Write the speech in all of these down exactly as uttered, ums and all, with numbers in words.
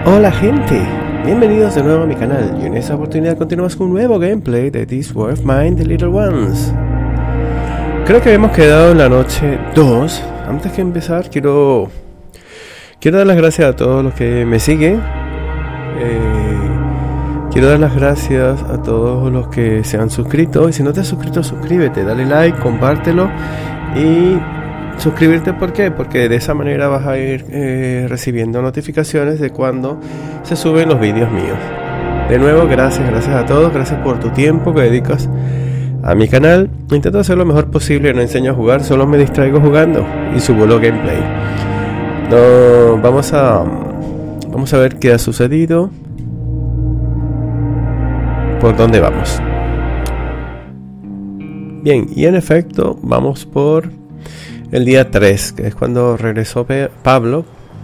Hola gente, bienvenidos de nuevo a mi canal y en esta oportunidad continuamos con un nuevo gameplay de This War of Mine, The Little Ones. Creo que habíamos quedado en la noche dos. Antes que empezar quiero quiero dar las gracias a todos los que me siguen. eh, Quiero dar las gracias a todos los que se han suscrito. Y si no te has suscrito, suscríbete, dale like, compártelo y suscribirte. ¿Por qué? Porque de esa manera vas a ir eh, recibiendo notificaciones de cuando se suben los vídeos míos. De nuevo, gracias, gracias a todos. Gracias por tu tiempo que dedicas a mi canal. Intento hacer lo mejor posible, no enseño a jugar, solo me distraigo jugando y subo lo gameplay. No, vamos a Vamos a ver qué ha sucedido. ¿Por dónde vamos? Bien, y en efecto vamos por el día tres, que es cuando regresó Pe Pablo.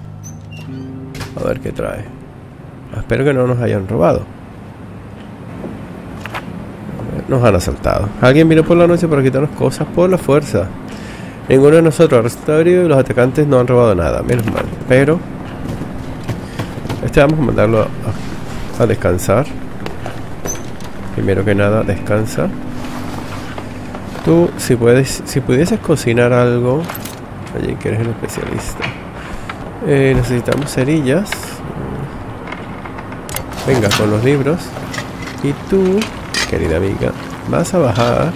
A ver qué trae. Espero que no nos hayan robado. Nos han asaltado. Alguien vino por la noche para quitarnos cosas por la fuerza. Ninguno de nosotros ha resultado herido y los atacantes no han robado nada, menos mal. Pero este vamos a mandarlo a, a descansar. Primero que nada, descansa. Tú, si puedes, si pudieses cocinar algo, allí que eres el especialista. Eh, necesitamos cerillas. Venga con los libros. Y tú, querida amiga, vas a bajar.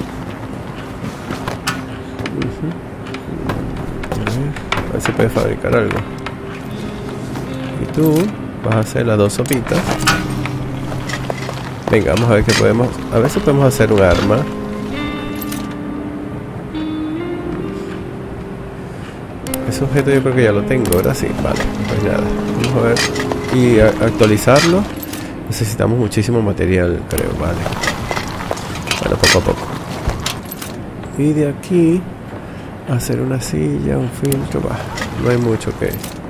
Uh-huh. A ver, a ver si puedes fabricar algo. Y tú vas a hacer las dos sopitas. Venga, vamos a ver qué podemos. A ver si podemos hacer un arma. Ese objeto yo creo que ya lo tengo, ahora sí, vale, pues nada, vamos a ver. Y a actualizarlo. Necesitamos muchísimo material, creo, vale. Bueno, poco a poco. Y de aquí hacer una silla, un filtro, bah, no hay mucho que.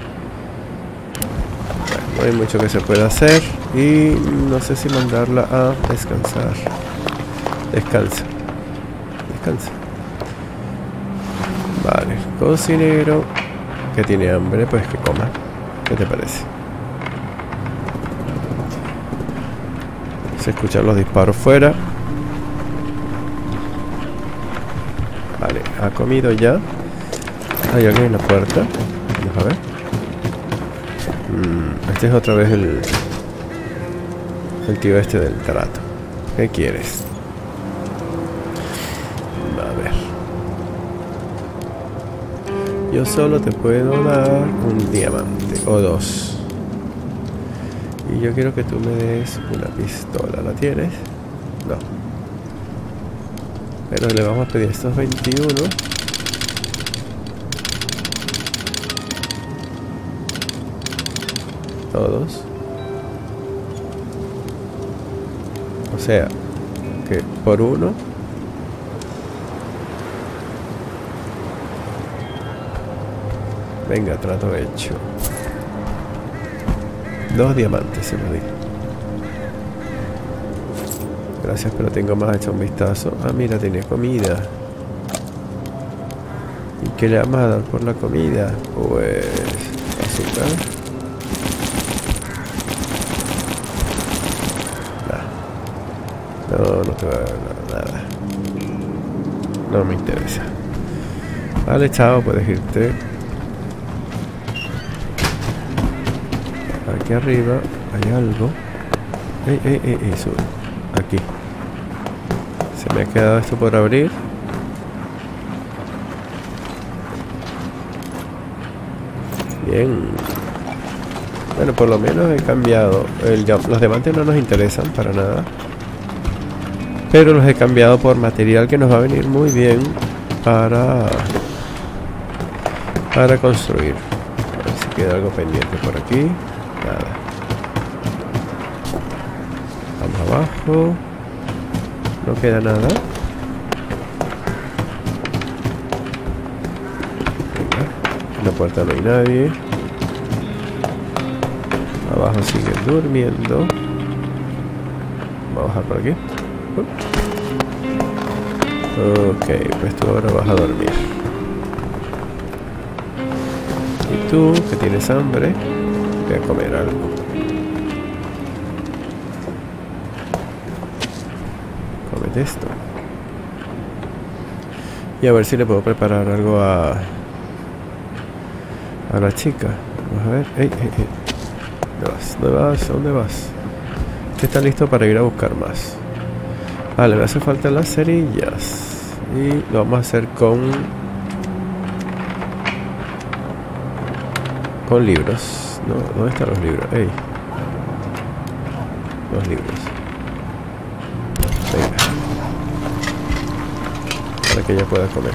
No hay mucho que se pueda hacer. Y no sé si mandarla a descansar. Descansa. Descansa. Vale, cocinero que tiene hambre, pues que coma. ¿Qué te parece? Se escuchan los disparos fuera. Vale, ha comido ya. Hay alguien en la puerta. Vamos a ver. Mm, este es otra vez el El tío este del trato. ¿Qué quieres? A ver. Yo solo te puedo dar un diamante o dos. Y yo quiero que tú me des una pistola. ¿La tienes? No. Pero le vamos a pedir estos veintiuno. Todos. O sea, que por uno venga, trato hecho. Dos diamantes se lo di. Gracias, pero tengo más. Hecho un vistazo. Ah, mira, tiene comida. ¿Y qué le vamos a dar por la comida? Pues azúcar. No, no te va a dar nada. No me interesa. Vale, chao, puedes irte. Aquí arriba hay algo. Ey, ey, ey, ey, sube. Aquí. Se me ha quedado esto por abrir. Bien. Bueno, por lo menos he cambiado. El, los diamantes no nos interesan para nada. Pero los he cambiado por material que nos va a venir muy bien para para construir. A ver si queda algo pendiente por aquí. Nada. Vamos abajo. No queda nada. Venga. En la puerta no hay nadie. Abajo siguen durmiendo. Vamos a bajar por aquí. Ok, pues tú ahora vas a dormir. Y tú, que tienes hambre, Voy a comer algo. Comete esto. Y a ver si le puedo preparar algo a... a la chica. Vamos a ver. Ey, ey, ey. ¿Dónde vas? ¿Dónde vas? ¿Dónde vas? Este está listo para ir a buscar más. Vale, me hace falta las cerillas. Y lo vamos a hacer con... con libros. No, ¿dónde están los libros? Ey. Los libros. Venga. Para que ella pueda comer.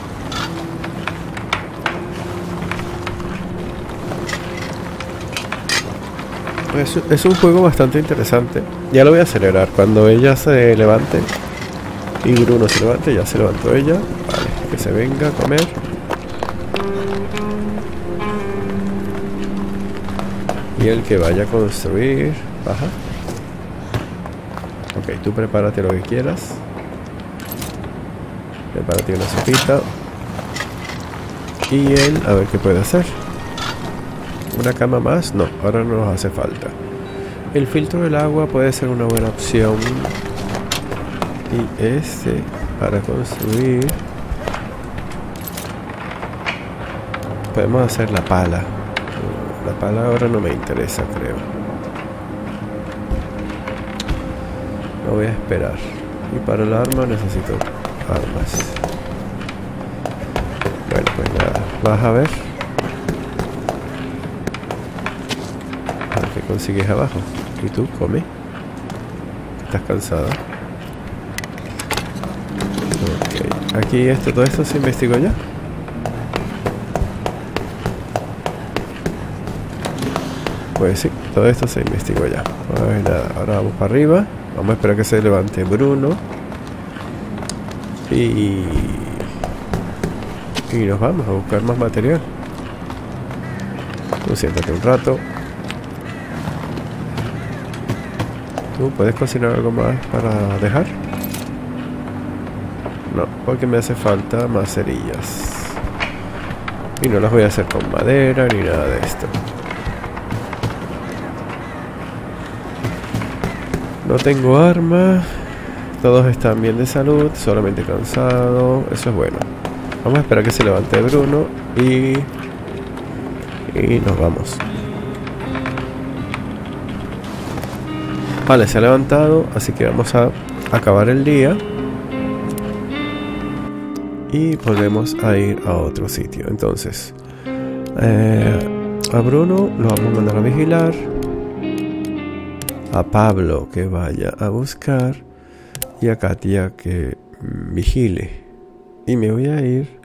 Es, es un juego bastante interesante. Ya lo voy a acelerar. Cuando ella se levante y Bruno se levante, ya se levantó ella. Vale, que se venga a comer. Y el que vaya a construir. Baja. Ok, tú prepárate lo que quieras. Prepárate una sopita. Y él, a ver qué puede hacer. ¿Una cama más? No, ahora no nos hace falta. El filtro del agua puede ser una buena opción. Y este para construir. Podemos hacer la pala. La pala ahora no me interesa, creo. Lo voy a esperar. Y para el arma necesito armas. Bueno, pues nada. Vas a ver. ¿Qué consigues abajo? Y tú, come. ¿Estás cansada? Ok. Aquí esto, todo esto se investigó ya. Pues sí, todo esto se investigó ya. Pues nada, ahora vamos para arriba. Vamos a esperar que se levante Bruno. Y... y nos vamos a buscar más material. Tú siéntate un rato. ¿Tú puedes cocinar algo más para dejar? No, porque me hace falta más cerillas. Y no las voy a hacer con madera ni nada de esto. No tengo arma. Todos están bien de salud, solamente cansado. Eso es bueno. Vamos a esperar que se levante Bruno y... y nos vamos. Vale, se ha levantado, así que vamos a acabar el día. Y volvemos a ir a otro sitio. Entonces, eh, a Bruno lo vamos a mandar a vigilar. A Pablo que vaya a buscar. Y a Katia que mm, vigile. Y me voy a ir.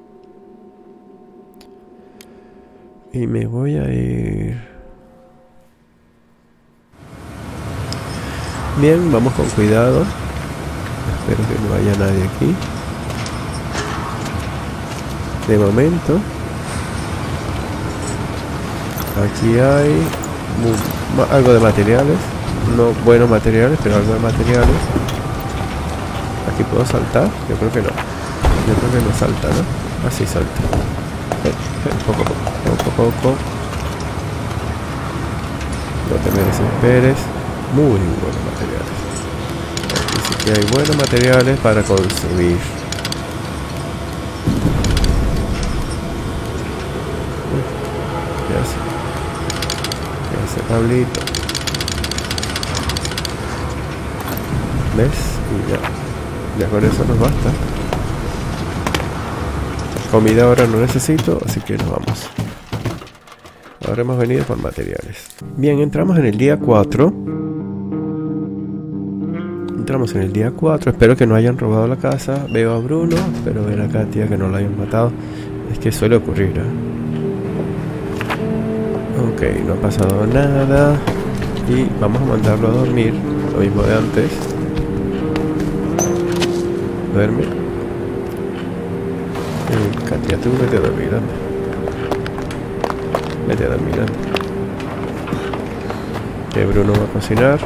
Y me voy a ir... Bien, vamos con cuidado. Espero que no haya nadie aquí. De momento. Aquí hay muy, algo de materiales. No buenos materiales, pero algo de materiales. Aquí puedo saltar. Yo creo que no. Yo creo que no salta, ¿no? Así salta. Eh, eh, poco a poco. Poco a poco. No te me desesperes. Muy buenos materiales. Aquí sí que hay buenos materiales para construir. Uy, ¿qué hace? ¿Qué hace Pablito? ¿Ves? Y ya. Ya con eso nos basta. Comida ahora no necesito, así que nos vamos. Ahora hemos venido por materiales. Bien, entramos en el día cuatro. Entramos en el día cuatro, espero que no hayan robado la casa. Veo a Bruno, espero ver a Katia que no la hayan matado. Es que suele ocurrir, ¿eh? Ok, no ha pasado nada. Y vamos a mandarlo a dormir. Lo mismo de antes. Duerme. Eh, Katia, tú vete a dormir, anda. Vete a dormir, anda. Que Bruno va a cocinar.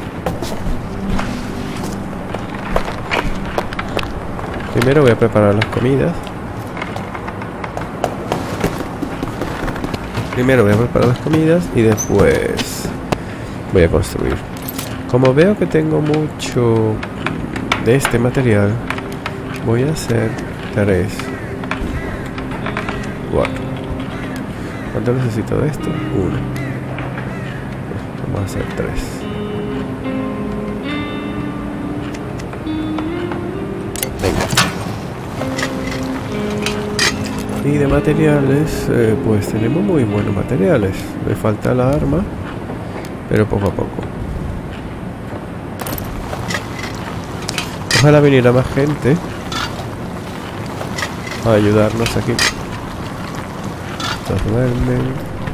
Primero voy a preparar las comidas. Primero voy a preparar las comidas y después voy a construir. Como veo que tengo mucho de este material, voy a hacer tres, cuatro. ¿Cuánto necesito de esto? Uno. Vamos a hacer tres. Y de materiales, eh, pues tenemos muy buenos materiales. Me falta la arma, pero poco a poco. Ojalá viniera más gente a ayudarnos aquí. Estos duermen.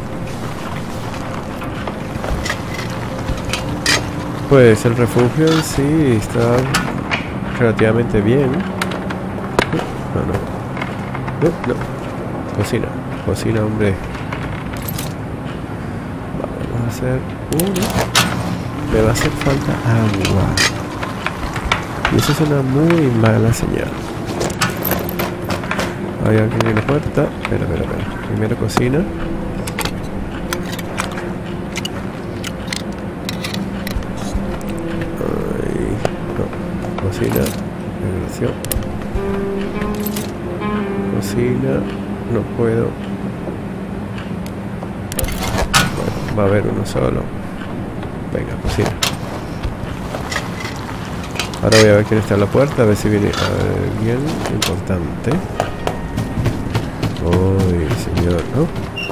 Pues el refugio en sí está relativamente bien. No, no. No, no. Cocina, cocina, hombre. Vale, vamos a hacer uno. Me va a hacer falta agua. Y eso es una muy mala señal. Hay alguien en la puerta. Espera, espera, espera. Primero cocina. Ay, no. Cocina. Regulación. Cocina. No puedo. Bueno, va a haber uno solo. Venga, cocina. Ahora voy a ver quién está en la puerta, a ver si viene alguien importante. Uy, señor, ¿no?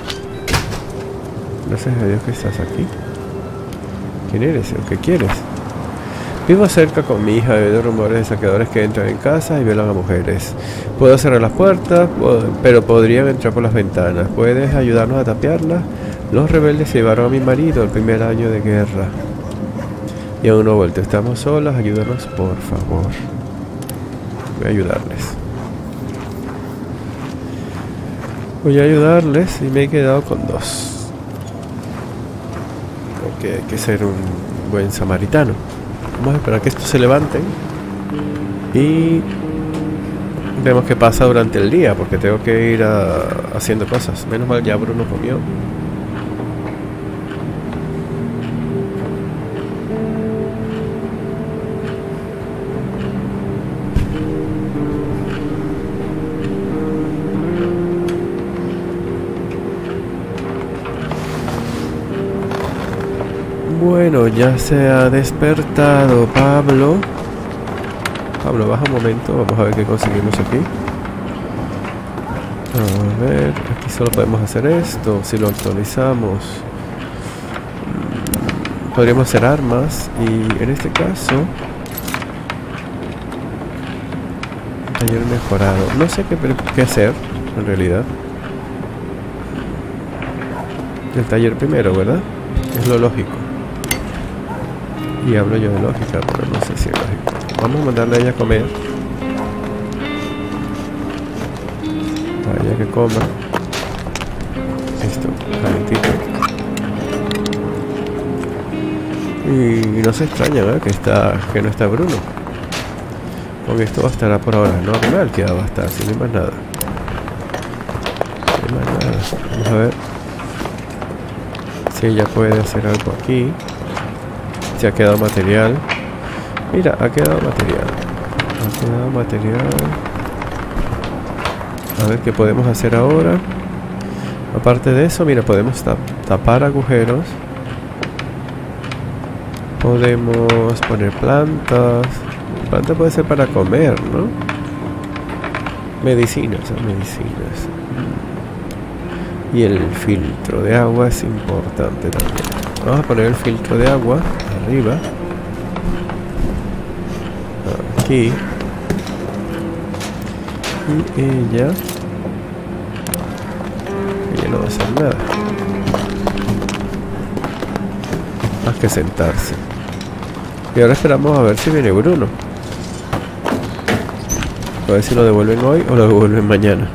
Gracias a Dios que estás aquí. ¿Quién eres o qué quieres? Vivo cerca con mi hija, he oído rumores de saqueadores que entran en casa y violan a mujeres. Puedo cerrar las puertas, pero podrían entrar por las ventanas. ¿Puedes ayudarnos a tapiarlas? Los rebeldes se llevaron a mi marido el primer año de guerra. Y aún no ha vuelto. Estamos solas, ayúdanos por favor. Voy a ayudarles. Voy a ayudarles y me he quedado con dos. Porque hay que ser un buen samaritano. Vamos a esperar que estos se levanten y vemos qué pasa durante el día, porque tengo que ir a, haciendo cosas. Menos mal ya Bruno comió. Bueno, ya se ha despertado Pablo. Pablo, baja un momento. Vamos a ver qué conseguimos aquí. A ver, aquí solo podemos hacer esto. Si lo actualizamos, podríamos hacer armas. Y en este caso, taller mejorado. No sé qué, qué hacer, en realidad. El taller primero, ¿verdad? Es lo lógico. Y hablo yo de lógica, pero no sé si es lógico. Vamos a mandarle a ella a comer. A ella que coma. Esto, calentito. Y no se extraña, ¿verdad? Que, está, que no está Bruno. Con esto bastará por ahora. Normal que va a bastar, si no hay más nada. No hay más nada. Vamos a ver si ella puede hacer algo aquí. Se ha quedado material. Mira, ha quedado material. Ha quedado material. A ver qué podemos hacer ahora. Aparte de eso, mira, podemos tap tapar agujeros. Podemos poner plantas. Planta puede ser para comer, ¿no? Medicinas, ¿no? Medicinas. Y el filtro de agua es importante también. Vamos a poner el filtro de agua arriba. Aquí. Y ella... Ella no va a hacer nada. Más que sentarse. Y ahora esperamos a ver si viene Bruno. A ver si lo devuelven hoy o lo devuelven mañana.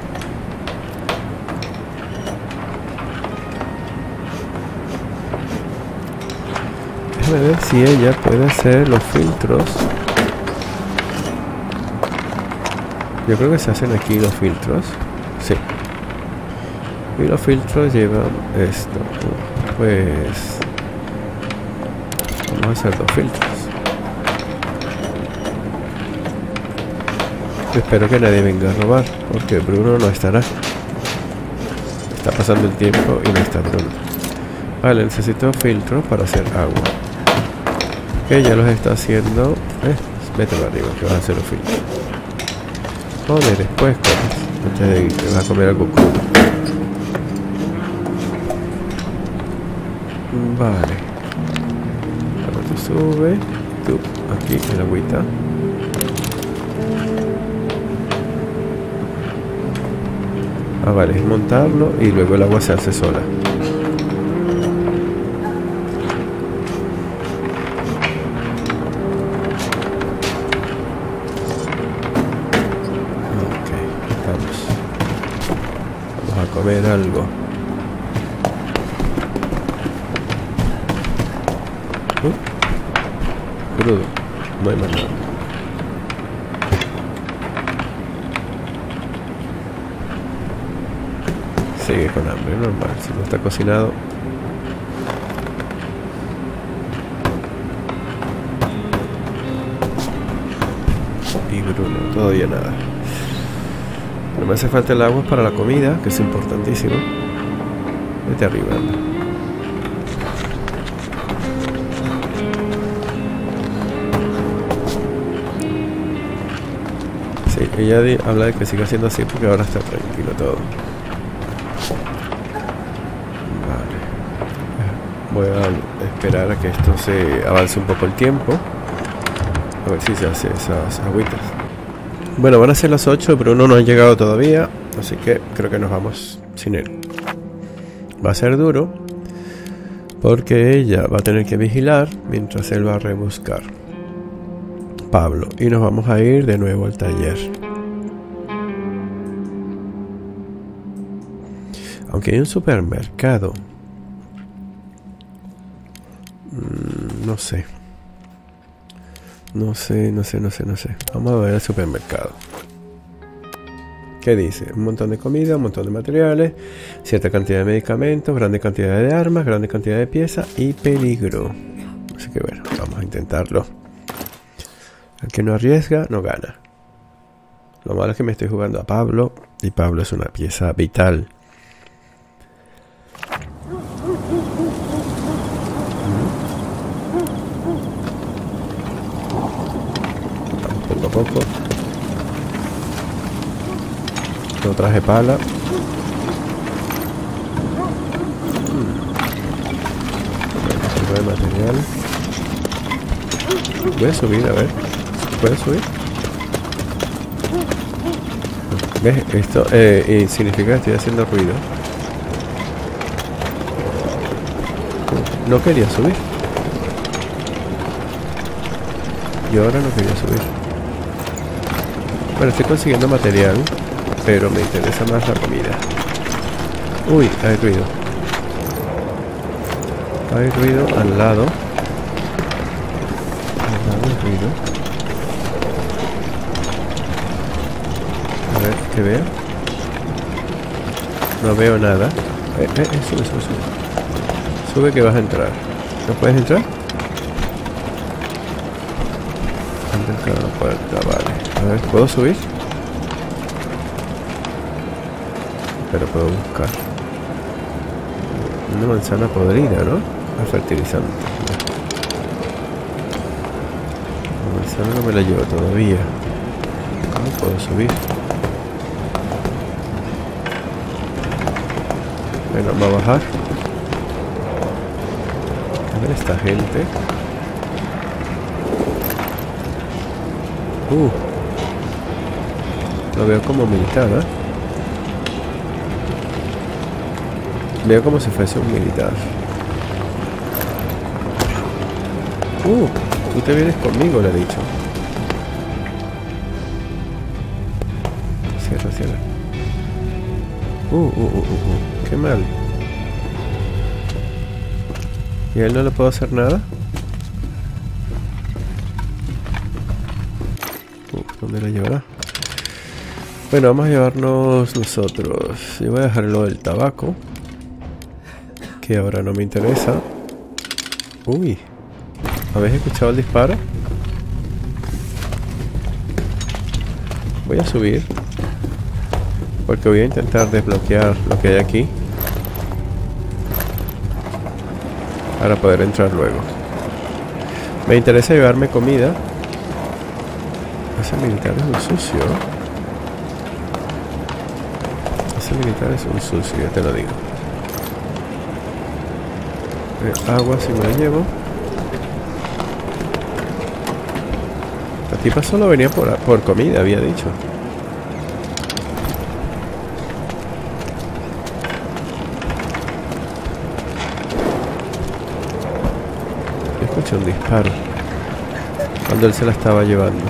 Déjame ver si ella puede hacer los filtros. Yo creo que se hacen aquí los filtros. Sí. Y los filtros llevan esto. Pues vamos a hacer dos filtros. Espero que nadie venga a robar, porque Bruno no estará. Está pasando el tiempo y no está Bruno. Vale, necesito filtros para hacer agua. Que ya los está haciendo. Eh, mételo arriba, que vas a hacer los filtros. Joder, después comes. Antes de ir, te vas a comer algo crudo. Vale. Ahora tú sube. Tú, aquí, en la agüita. Ah, vale, es montarlo y luego el agua se hace sola. Ok, vamos. Vamos a comer algo. Uh, crudo, no hay más nada. Sigue con hambre, normal, si no está cocinado. Y Bruno, todavía nada. No me hace falta el agua para la comida, que es importantísimo. Vete arriba, anda. Sí, ella di, habla de que siga siendo así porque ahora está tranquilo todo. Voy a esperar a que esto se avance un poco el tiempo. A ver si se hace esas agüitas. Bueno, van a ser las ocho, pero uno no ha llegado todavía. Así que creo que nos vamos sin él. Va a ser duro, porque ella va a tener que vigilar mientras él va a rebuscar Pablo. Y nos vamos a ir de nuevo al taller. Aunque hay un supermercado. No sé. No sé, no sé, no sé, no sé. Vamos a ver el supermercado. ¿Qué dice? Un montón de comida, un montón de materiales, cierta cantidad de medicamentos, grande cantidad de armas, grande cantidad de piezas y peligro. Así que bueno, vamos a intentarlo. El que no arriesga, no gana. Lo malo es que me estoy jugando a Pablo y Pablo es una pieza vital. Poco a poco. No traje pala. Hmm. De material. Voy a subir, a ver. ¿Puedo subir? ¿Ves? Esto eh, significa que estoy haciendo ruido. No quería subir. Y ahora no quería subir. Bueno, estoy consiguiendo material, pero me interesa más la comida. Uy, hay ruido. Hay ruido al lado. Al lado hay ruido. A ver, ¿qué veo? No veo nada. Eh, eh, eh, sube, sube, sube. Sube que vas a entrar. ¿No puedes entrar? Entra la puerta, vale. A ver, ¿puedo subir? Pero puedo buscar. Una manzana podrida, ¿no? A fertilizante. La manzana no me la llevo todavía. No puedo subir. Bueno, vamos a bajar. A ver esta gente. Uh, lo veo como militar, ¿eh? Veo como si fuese un militar. Uh, tú te vienes conmigo, le he dicho. Cierra, cierra. Uh, uh, uh, uh, uh. Qué mal. ¿Y a él no le puedo hacer nada? ¿Dónde la llevará? Bueno, vamos a llevarnos nosotros. Yo voy a dejarlo del tabaco, que ahora no me interesa. Uy, ¿habéis escuchado el disparo? Voy a subir, porque voy a intentar desbloquear lo que hay aquí para poder entrar luego. Me interesa llevarme comida. Ese militar es un sucio. Ese militar es un sucio, ya te lo digo. Eh, agua si me la llevo. La tipa solo venía por, por comida, había dicho. Yo escuché un disparo cuando él se la estaba llevando.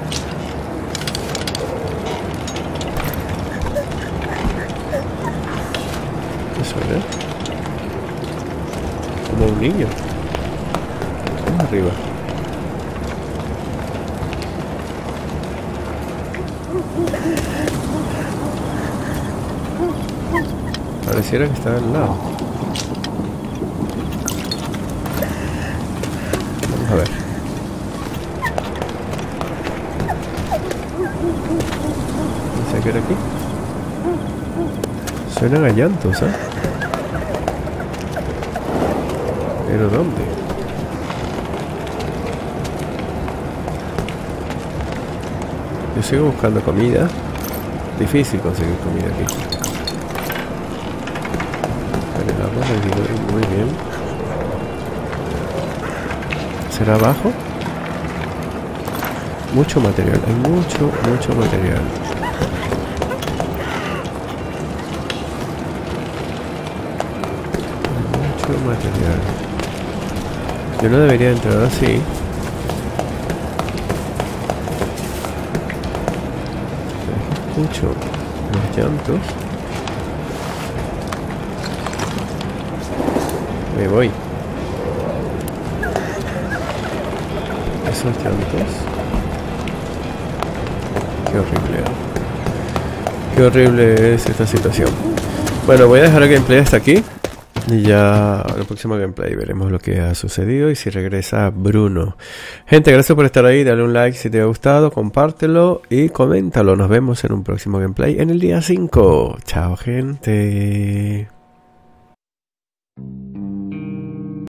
¿Qué suena? Como un niño. Vamos arriba. Pareciera que está al lado. Vamos a ver. Pensé que era aquí. Suenan a llantos, ¿eh? ¿Pero dónde? Yo sigo buscando comida. Difícil conseguir comida aquí. Vale, el agua me digo muy bien. ¿Será abajo? Mucho material, hay mucho, mucho material. Mucho material. Yo no debería entrar así. Escucho los llantos. Me voy. Esos llantos. Qué horrible. Qué horrible es esta situación. Bueno, voy a dejar el gameplay hasta aquí. Y ya en el próximo gameplay veremos lo que ha sucedido y si regresa Bruno. Gente, gracias por estar ahí. Dale un like si te ha gustado, compártelo y coméntalo. Nos vemos en un próximo gameplay en el día cinco. Chao, gente.